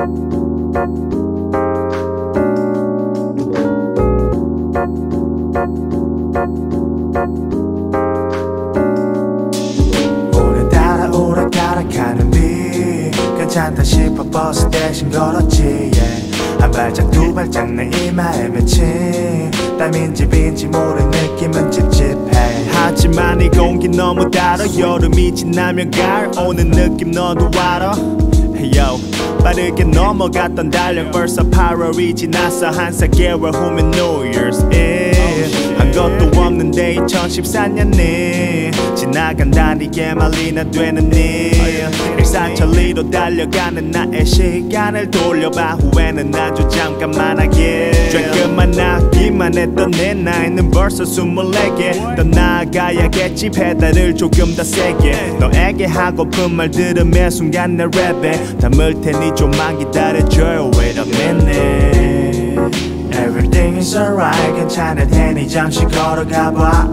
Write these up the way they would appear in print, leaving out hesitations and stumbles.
오늘따라 오락가락하는 네 괜찮다 싶어 버스 대신 걸었지 yeah. 한 발짝 두 발짝 내 이마에 맺힌 땀인지 빈지 모르는 느낌은 찝찝해. 하지만 이 공기 너무 달아. 여름이 지나면 가을 오는 느낌 너도 알아. Hey yo, 빠르게 넘어갔던 달력 벌써 8월이 지났어. 한 4개월 후면 New Year's Eve. 한 것도 없는데 2014년이 지나간다니게 말이나 되는 일. 일사천리로 달려가는 나의 시간을 돌려봐. 후회는 아주 잠깐만 하게. 조금만 나기만 했던 내 나이는 벌써 24개. 더 나아가야겠지 페달을 조금 더 세게. 너에게 하고픈 말들은 매 순간 내 랩에 담을 테니 좀만 기다려줘요. Wait a minute. Everything is alright. 괜찮을 테니 잠시 걸어가봐.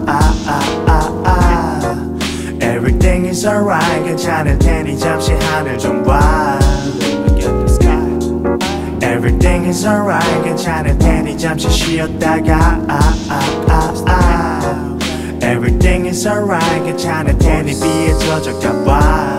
Everything is alright. 괜찮을 테니 잠시 하늘 좀 봐. Everything is alright. 괜찮을 테니 잠시 쉬었다가 Everything is alright. 괜찮을 테니 비에 젖어가 봐.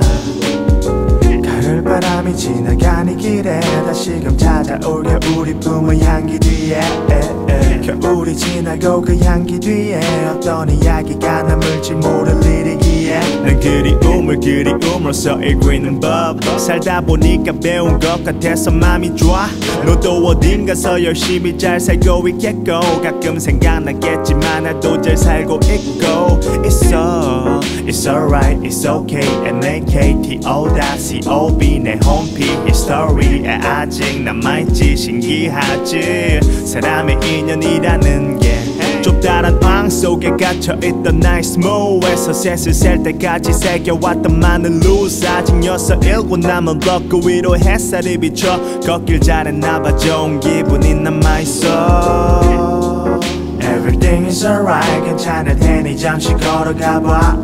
가을바람이 지나가는 길에 다시금 찾아올 겨울이 품은 향기 뒤에 겨울이 지나고 그 향기 뒤에 어떤 이야기가 남을지 모를 일이기에 난 그리움으로써 읽고 있는 법. 살다 보니까 배운 것 같아서 맘이 좋아. 너도 어딘가서 열심히 잘 살고 있겠고 가끔 생각나겠지만 나도 잘 살고 있고 있어. It's alright, it's okay. MAKTO.COB 내 홈페이지 스토리에 아직 남아있지 신기하지. 사람의 인연이라는 게 좁다란 왕 속에 갇혀있던 나의 스모어에서 셋을 셀 때까지 새겨왔던 많은 루스. 아직 6, 7 남은 블록 그 위로 햇살이 비춰 걷길 잘했나봐. 좋은 기분이 남아있어. Everything is alright. 괜찮을 테니 잠시 걸어가봐.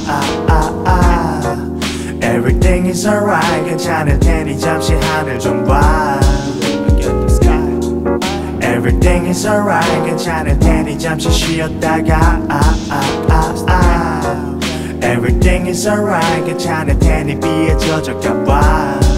Everything is alright. 괜찮을 테니 잠시 하늘 좀 봐. Everything is alright. 괜찮을 테니 잠시 쉬었다가 Everything is alright. 괜찮을 테니 비에 젖어가 봐.